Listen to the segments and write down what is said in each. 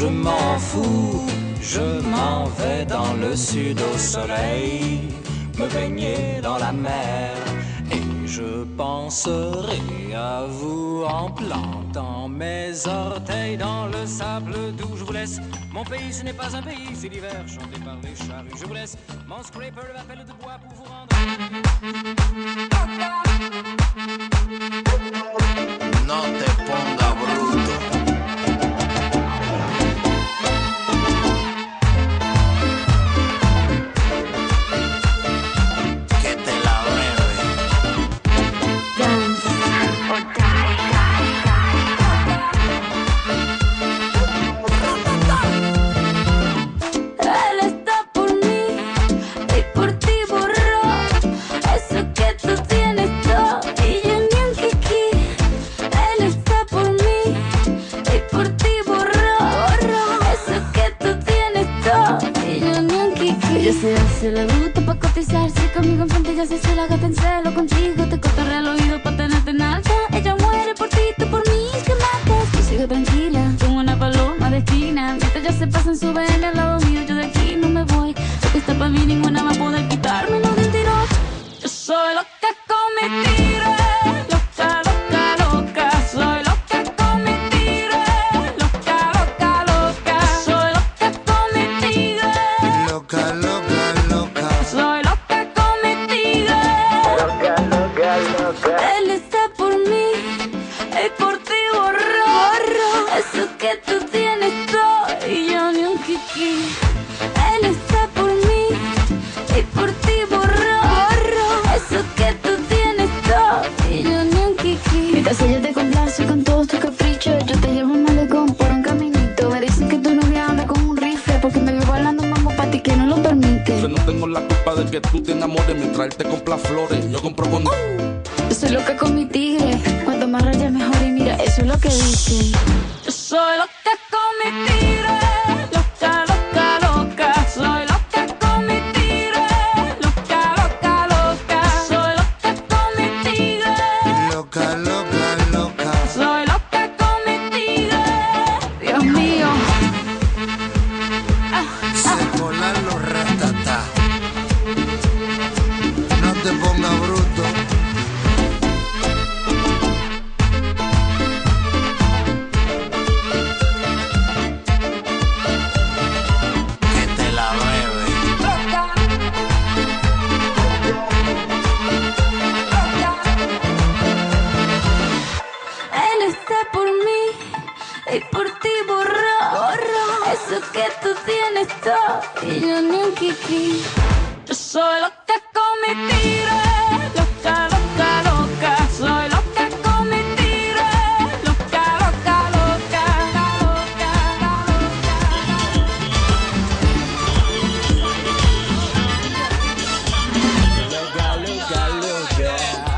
je m'en fous, je m'en vais dans le sud au soleil, me baigner dans la mer. Et je penserai à vous en plantant mes orteils dans le sable doux. Je vous laisse, mon pays ce n'est pas un pays, c'est l'hiver chanté par les charrues. Je vous laisse, mon scraper de l'appel de bois pour vous rendre. No te ponga bruto. Se le gusta pa' cotizarse conmigo enfrente, ya se la gata en celo contigo. Te cortaré el oído pa' tenerte en alta. Ella muere por ti, tú por mí, que matas. Yo sigo tranquila, como una paloma de esquina. Mientras ya se pasan, suben al lado mío, yo de aquí no me voy. Lo que está pa' mí, ninguna va a poder quitármelo de un tirón. Yo soy loca con mi tiro, loca, loca, loca. Soy loca con mi tiro, loca, loca, loca. Soy loca con mi tiro, Loca, loca. soy loca con mi tigre. Loca, loca, loca. Él está por mí y por ti borro. Eso que tú tienes todo y yo ni un kiki. Él está por mí y por ti borro. Eso que tú tienes todo y yo ni un kiki. Mientras ella te complace con todos tus caprichos, yo te llevo un malecón por un caminito. Me dicen que tu novia anda con un rifle porque me vio bailando un mambo pa' ti que no lo permite. Yo no tengo la culpa de que tú te enamores mientras él te compra flores. Yo compro con... Yo soy loca con mi tigre, cuanto más rayas mejor y mira, eso es lo que dicen. Yo soy loca con mi tigre, loca, loca, loca. Soy loca con mi tigre, loca, loca, loca. Soy loca con mi tigre, Loca, loca, loca. soy loca con mi tigre. Dios mío. Se colan los ratatá. No te ponga bruto. Que te la bebe. Él está por mí y por ti borro. Eso que tú tienes todo y yo ni un kiki. Yo soy loca con mi tigre, loca, loca, loca. Soy loca con mi tigre, loca, loca, loca, loca, Loca, loca, loca.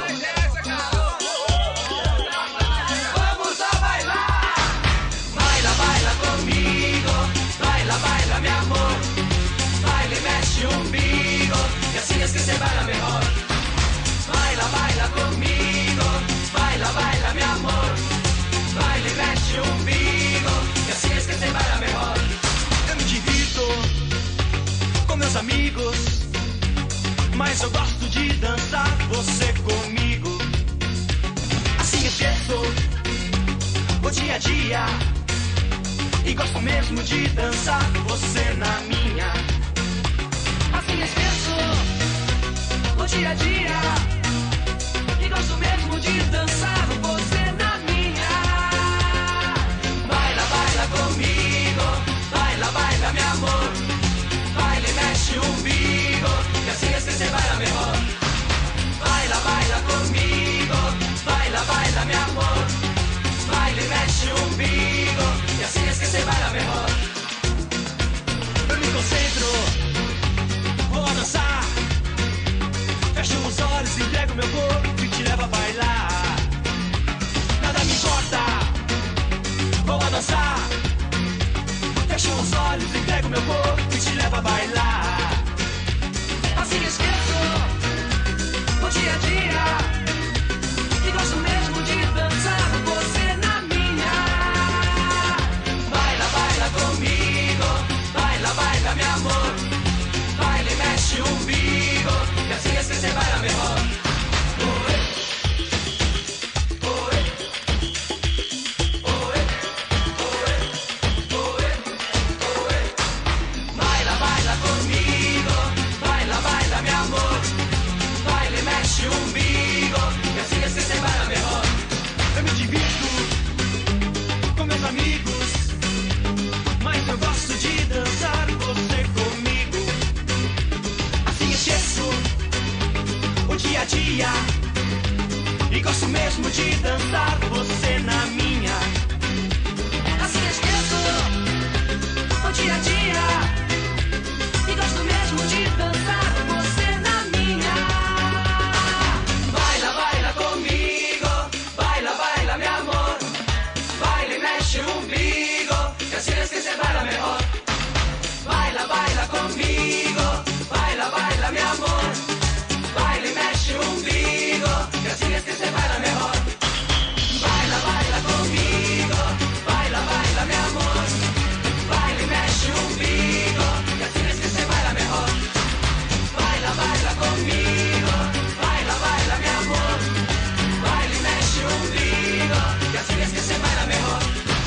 Vamos a bailar. Baila, baila conmigo. Baila, baila mi amor. Baila y mexe umbigo. Y así es que se baila mejor. Baila, baila conmigo. Baila, baila mi amor. Baila y mexe umbigo. Y así es que se baila mejor. Eu me divirto com meus amigos, mas eu gosto de dançar você comigo. Assim empiezo o dia a dia e gosto mesmo de dançar você na minha. Assim empiezo o dia a dia e gosto mesmo de dançar você na minha. Baila, baila comigo, baila, baila mi amor. Baila y mexe umbigo, y así es que se baila mejor. Baila, baila conmigo, baila, baila mi amor. Baila y mexe umbigo, y así es que se baila mejor. Eu me concentro, vou a dançar. Fecho os olhos, entrego meu corpo e te levo a bailar. Nada me importa, vou a dançar. Fecho os olhos, entrego meu corpo e te levo a bailar. Assim esqueço o dia a dia e gosto mesmo de dançar você na minha. Baila, baila comigo. dia. E gosto mesmo de dançar você na minha. Assim eu esqueço o dia a dia. E gosto mesmo de dançar você na minha. Baila, baila comigo. Baila, baila, mi amor. Baila y mexe o umbigo. Que así es que se baila mejor. Baila, baila conmigo. Baila, baila, mi amor. Baila y mexe o umbigo. Que así es que se baila mejor. Baila, baila conmigo. Baila, baila, mi amor. Baila y mexe o umbigo. Que así es que se baila mejor. Baila, baila conmigo. Baila, baila, mi amor. Baila y mexe o umbigo. Que así es que se baila mejor.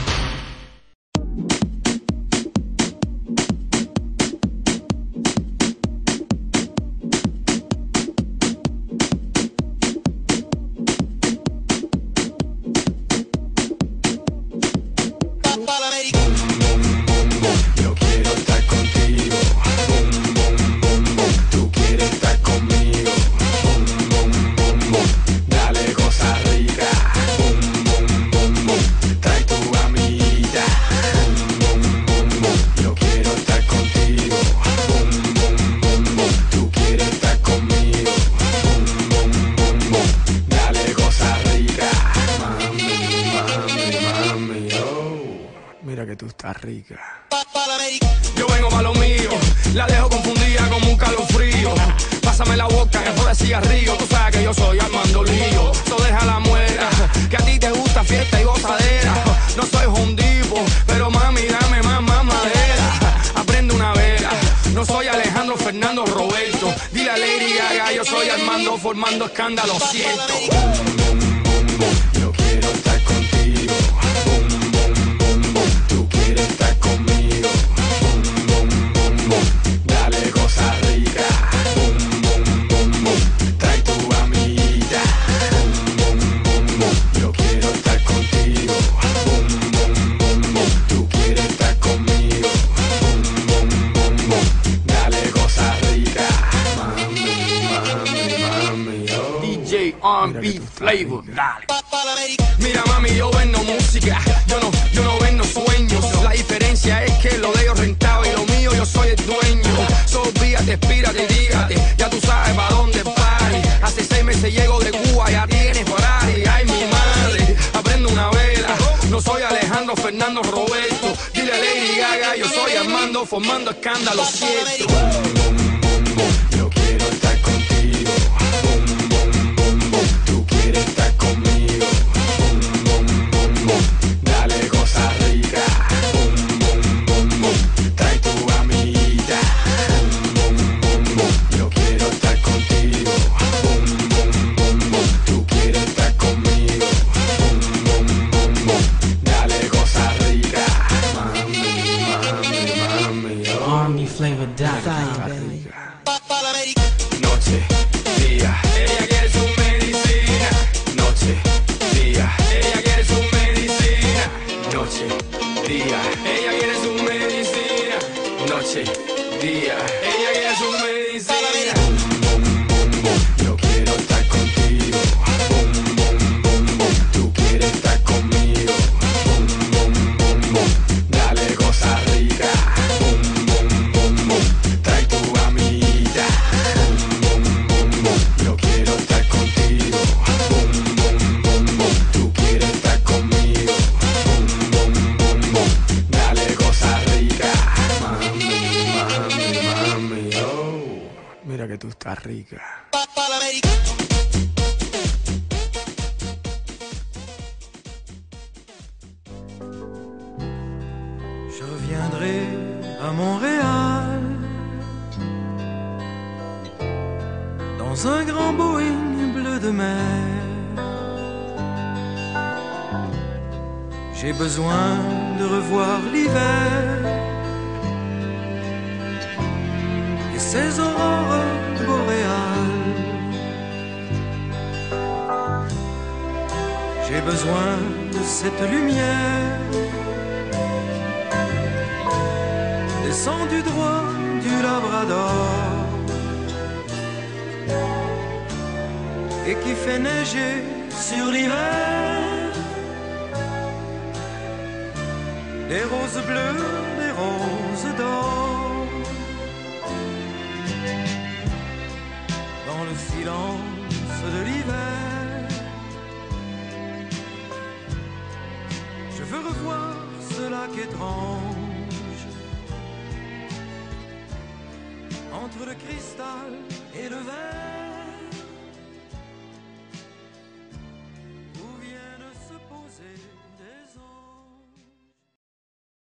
Yo quiero estar contigo. Boom, boom, boom, boom. Tú quieres estar conmigo. Boom, boom, boom, boom. Dale cosa rica. Boom, boom, boom, boom. Trae tu amiguita. Boom, boom, boom, boom. Yo quiero estar contigo. Boom, boom, boom, boom. Tú quieres estar conmigo. Boom, boom, boom, boom. Dale cosa rica. Mami, mami, mami, oh. Mira que tú estás rica. Yo vengo pa' lo mío, la dejo confundida como un calofrío. Pásame la boca que fuera cigarrillo. Tú sabes que yo soy Armando Lío. So deja la muera, que a ti te gusta fiesta y gozadera. No soy hondipo, pero mami dame más madera. Aprende una vela, no soy Alejandro Fernando Roberto. Dile a Lady Gaga, yo soy Armando formando escándalo, siento. Yo quiero estar contigo. Boom, boom, boom, boom. Tú quieres estar conmigo. Boom, boom, boom, boom. Dale cosa rica. Boom, boom, boom, boom. Trae tu amiguita. Boom, boom, boom, boom. Yo quiero estar contigo. Boom, boom, boom, boom. Tú quieres estar conmigo. Boom, boom, boom, boom. Dale cosa rica. Mami, mami, mami, oh. DJ R&B Flavor, dale. Mira mami, yo vendo música, yo no vendo sueños. La diferencia es que lo de ellos rentado y lo mío yo soy el dueño. So fíjate, espírate, dígate, ya tú sabes pa' dónde party. Hace 6 meses llego de Cuba, ya tienes Ferrari. Ay mi madre, aprendo una vela. No soy Alejandro Fernando Roberto. Dile a Lady Gaga, yo soy Armando formando escándalo, cierto. Yo quiero estar contigo. Boom, boom, boom, boom. Tú quieres estar conmigo. Boom, boom, boom, boom. Dale cosa rica. Boom, boom, boom, boom. Trae tu amiguita. Boom, boom, boom, boom. Yo quiero estar contigo. Boom, boom, boom, boom. Tú quieres estar conmigo. Boom, boom, boom, boom. Dale cosa rica. Mami, mami, mami, oh. Army Flavor Noche, día, ella quiere su medicina. Noche, día, ella quiere su medicina. Noche, día, ella quiere su medicina. Noche, día, ella quiere su medicina. Boom, boom, boom, boom. Yo quiero estar contigo. Boom, boom, boom, boom. Tú quieres estar conmigo. Boom, boom, boom, boom. Dale cosa rica. Boom, boom, boom, boom. Trae tu amiguita. Boom, boom, boom, boom. Yo quiero estar contigo. Boom, boom, boom, boom. Tú quieres estar conmigo. Boom, boom, boom, boom. Dale cosa rica. Mami, mami, mami, oh. Mira que tú estás rica. Je reviendrai à Montréal dans un grand Boeing bleu de mer. J'ai besoin de revoir l'hiver et ses aurores boréales. J'ai besoin de cette lumière descendue droit du Labrador. et qui fait neiger sur l'hiver. Des roses bleues, des roses d'or, dans le silence de l'hiver. Je veux revoir ce lac étrange, entre le cristal et le verre.